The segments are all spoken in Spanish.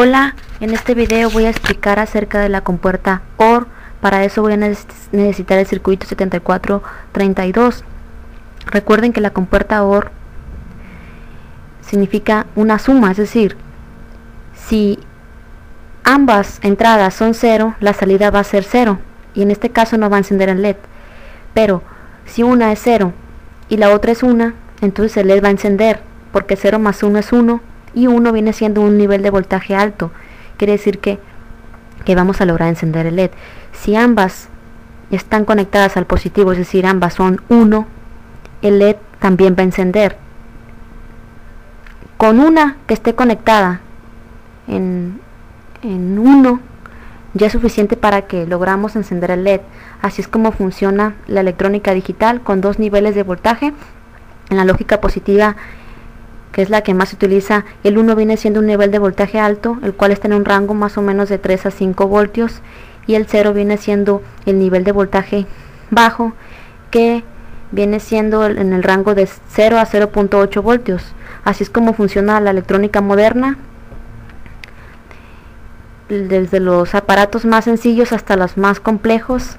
Hola, en este video voy a explicar acerca de la compuerta OR. Para eso voy a necesitar el circuito 7432. Recuerden que la compuerta OR significa una suma, es decir, si ambas entradas son 0, la salida va a ser 0, y en este caso no va a encender el LED. Pero si una es 0 y la otra es 1, entonces el LED va a encender, porque 0 más 1 es 1, y 1 viene siendo un nivel de voltaje alto. Quiere decir que vamos a lograr encender el LED. Si ambas están conectadas al positivo, es decir, ambas son 1, el LED también va a encender. Con una que esté conectada en 1 ya es suficiente para que logramos encender el LED. Así es como funciona la electrónica digital, con dos niveles de voltaje. En la lógica positiva, que es la que más se utiliza, el 1 viene siendo un nivel de voltaje alto, el cual está en un rango más o menos de 3 a 5 voltios, y el 0 viene siendo el nivel de voltaje bajo, que viene siendo en el rango de 0 a 0.8 voltios. Así es como funciona la electrónica moderna, desde los aparatos más sencillos hasta los más complejos.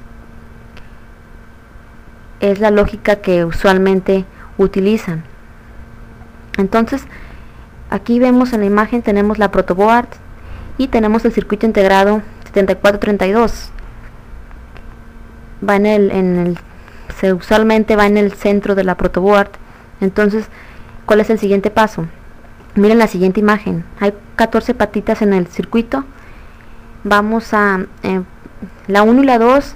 Es la lógica que usualmente utilizan. Entonces, aquí vemos en la imagen, tenemos la protoboard y tenemos el circuito integrado 7432. Va usualmente va en el centro de la protoboard. Entonces, ¿cuál es el siguiente paso? Miren la siguiente imagen. Hay 14 patitas en el circuito. Vamos a la 1 y la 2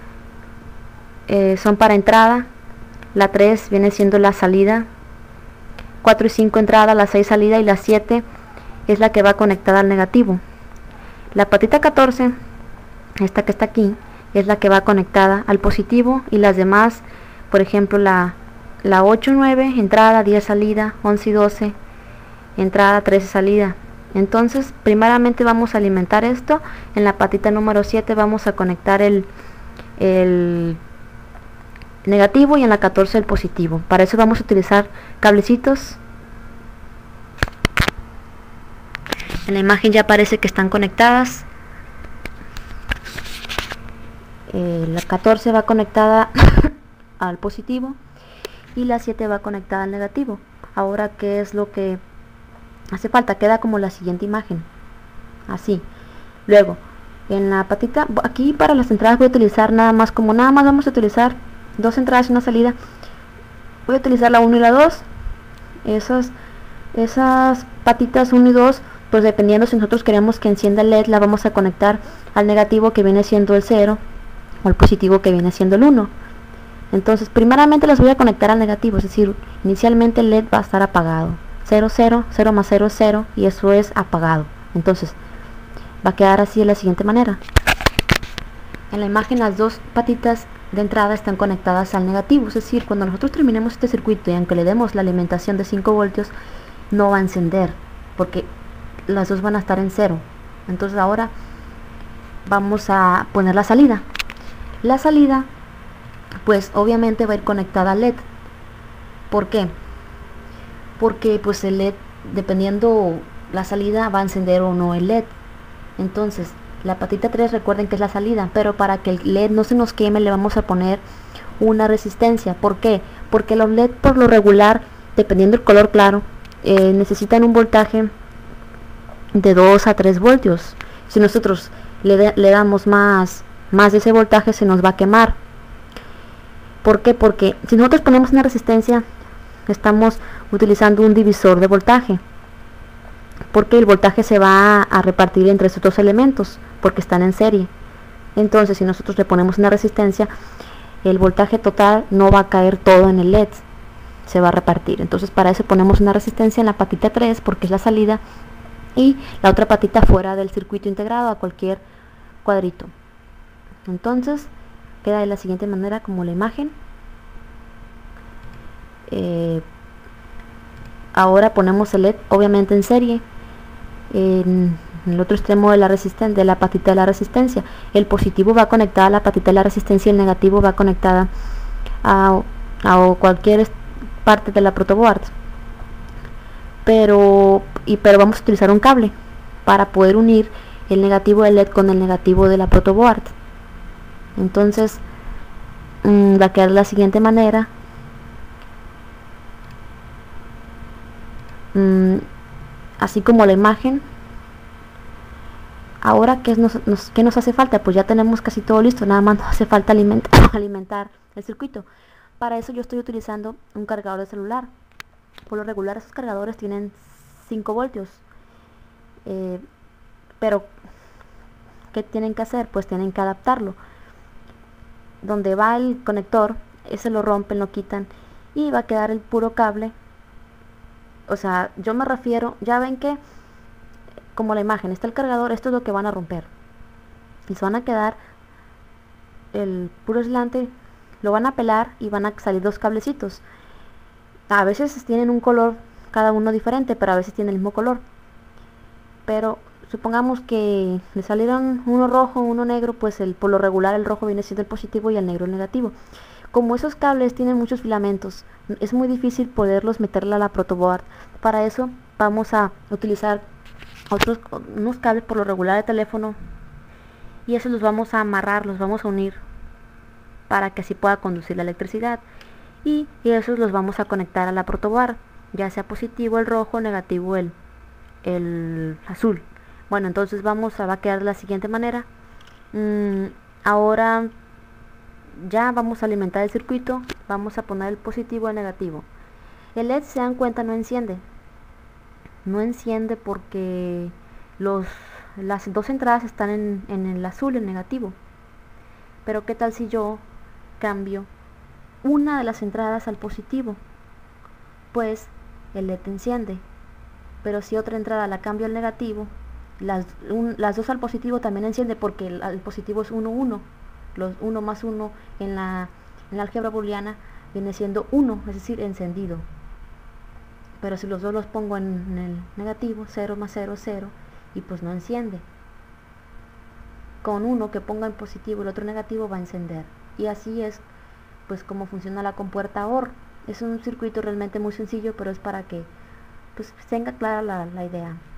son para entrada, la 3 viene siendo la salida, 4 y 5 entrada, la 6 salida, y la 7 es la que va conectada al negativo. La patita 14, esta que está aquí, es la que va conectada al positivo, y las demás, por ejemplo la 8 y 9 entrada, 10 salida, 11 y 12 entrada, 13 salida. Entonces primeramente vamos a alimentar esto. En la patita número 7 vamos a conectar el negativo, y en la 14 el positivo. Para eso vamos a utilizar cablecitos. En la imagen ya parece que están conectadas. La 14 va conectada al positivo y la 7 va conectada al negativo. Ahora, ¿qué es lo que hace falta? Queda como la siguiente imagen, así. Luego, en la patita, aquí para las entradas voy a utilizar nada más vamos a utilizar dos entradas y una salida. Voy a utilizar la 1 y la 2. Esas patitas 1 y 2, pues dependiendo si nosotros queremos que encienda el LED, la vamos a conectar al negativo, que viene siendo el 0, o al positivo, que viene siendo el 1. Entonces primeramente las voy a conectar al negativo, es decir, inicialmente el LED va a estar apagado. 0, 0, 0 más 0 es 0, y eso es apagado. Entonces va a quedar así de la siguiente manera. En la imagen las dos patitas de entrada están conectadas al negativo, es decir, cuando nosotros terminemos este circuito y aunque le demos la alimentación de 5 voltios, no va a encender, porque las dos van a estar en 0. Entonces ahora vamos a poner la salida. La salida, pues obviamente va a ir conectada al LED. ¿Por qué? Porque pues el LED, dependiendo la salida, va a encender o no el LED. Entonces la patita 3, recuerden que es la salida, pero para que el LED no se nos queme le vamos a poner una resistencia. ¿Por qué? Porque los LED por lo regular, dependiendo del color claro, necesitan un voltaje de 2 a 3 voltios. Si nosotros le damos más de ese voltaje, se nos va a quemar. ¿Por qué? Porque si nosotros ponemos una resistencia, estamos utilizando un divisor de voltaje, porque el voltaje se va a repartir entre estos dos elementos, porque están en serie. Entonces si nosotros le ponemos una resistencia, el voltaje total no va a caer todo en el LED, se va a repartir. Entonces para eso ponemos una resistencia en la patita 3, porque es la salida, y la otra patita fuera del circuito integrado, a cualquier cuadrito. Entonces queda de la siguiente manera, como la imagen. Ahora ponemos el LED obviamente en serie en el otro extremo de la patita de la resistencia. El positivo va conectada a la patita de la resistencia, y el negativo va conectada a cualquier parte de la protoboard. Pero vamos a utilizar un cable. para poder unir el negativo del LED con el negativo de la protoboard. Entonces va a quedar de la siguiente manera. Así como la imagen. Ahora, ¿qué nos hace falta? Pues ya tenemos casi todo listo, nada más nos hace falta alimentar el circuito. Para eso yo estoy utilizando un cargador de celular. Por lo regular esos cargadores tienen 5 voltios. Pero, ¿qué tienen que hacer? Pues tienen que adaptarlo. Donde va el conector, ese lo rompen, lo quitan y va a quedar el puro cable. O sea, yo me refiero, ya ven que como la imagen está el cargador, esto es lo que van a romper y se van a quedar el puro aislante, lo van a pelar y van a salir dos cablecitos. A veces tienen un color cada uno diferente, pero a veces tienen el mismo color. Pero supongamos que le salieron uno rojo, uno negro, pues por lo regular el rojo viene siendo el positivo y el negro el negativo. Como esos cables tienen muchos filamentos, es muy difícil poderlos meterle a la protoboard. Para eso vamos a utilizar unos cables por lo regular de teléfono, y esos los vamos a amarrar, los vamos a unir para que así pueda conducir la electricidad, y esos los vamos a conectar a la protoboard, ya sea positivo el rojo, negativo el azul. Bueno, entonces va a quedar de la siguiente manera. Ahora ya vamos a alimentar el circuito, vamos a poner el positivo y el negativo. El LED, se dan cuenta, no enciende porque las dos entradas están en el azul, el negativo. Pero ¿qué tal si yo cambio una de las entradas al positivo? Pues el LED enciende. Pero si otra entrada la cambio al negativo, las dos al positivo también enciende, porque el positivo es 1, 1. Los 1 más 1 en la álgebra booleana viene siendo 1, es decir, encendido. Pero si los dos los pongo en el negativo, 0 más 0 es 0, y pues no enciende. Con uno que ponga en positivo y el otro negativo va a encender. Y así es pues como funciona la compuerta OR. Es un circuito realmente muy sencillo, pero es para que pues tenga clara la idea.